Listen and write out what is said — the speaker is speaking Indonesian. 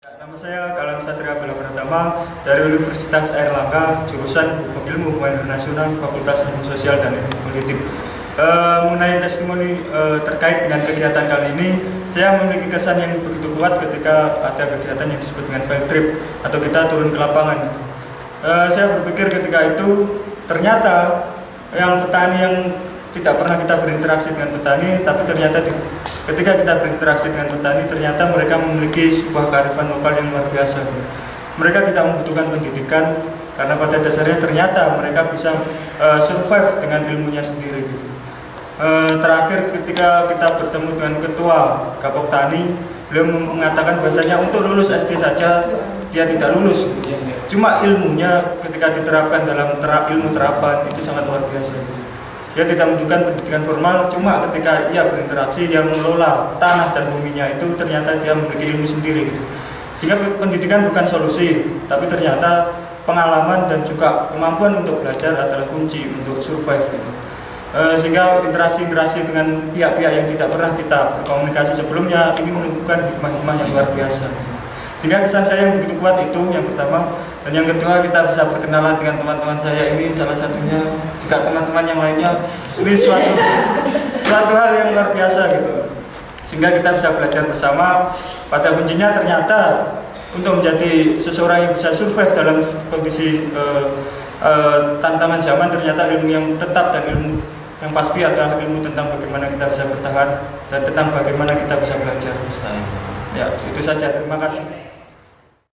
Nama saya Galang Satria Bela Pratama dari Universitas Airlangga, jurusan Ilmu Hubungan Internasional, Fakultas Ilmu Sosial dan Ilmu Politik. Mengenai testimoni terkait dengan kegiatan kali ini, saya memiliki kesan yang begitu kuat ketika ada kegiatan yang disebut dengan field trip atau kita turun ke lapangan. Saya berpikir ketika itu ternyata yang petani yang tidak pernah kita berinteraksi dengan petani, tapi ternyata ketika kita berinteraksi dengan petani, ternyata mereka memiliki sebuah kearifan lokal yang luar biasa. Mereka tidak membutuhkan pendidikan, karena pada dasarnya ternyata mereka bisa survive dengan ilmunya sendiri. Gitu. Terakhir ketika kita bertemu dengan ketua Gapok Tani, beliau mengatakan bahwasanya untuk lulus SD saja dia tidak lulus. Cuma ilmunya ketika diterapkan dalam ilmu terapan itu sangat luar biasa. Dia tidak membutuhkan pendidikan formal, cuma ketika ia berinteraksi, dia mengelola tanah dan buminya itu ternyata dia memiliki ilmu sendiri. Gitu. Sehingga pendidikan bukan solusi, tapi ternyata pengalaman dan juga kemampuan untuk belajar adalah kunci untuk survive. Gitu. Sehingga interaksi-interaksi dengan pihak-pihak yang tidak pernah kita berkomunikasi sebelumnya ini menunjukkan hikmah-hikmah yang luar biasa. Sehingga kesan saya yang begitu kuat itu yang pertama. Dan yang kedua, kita bisa berkenalan dengan teman-teman saya ini, salah satunya juga teman-teman yang lainnya. Ini suatu hal yang luar biasa gitu. Sehingga kita bisa belajar bersama. Pada kuncinya ternyata untuk menjadi seseorang yang bisa survive dalam kondisi tantangan zaman, ternyata ilmu yang tetap dan ilmu yang pasti adalah ilmu tentang bagaimana kita bisa bertahan dan tentang bagaimana kita bisa belajar. Ya, itu saja. Terima kasih.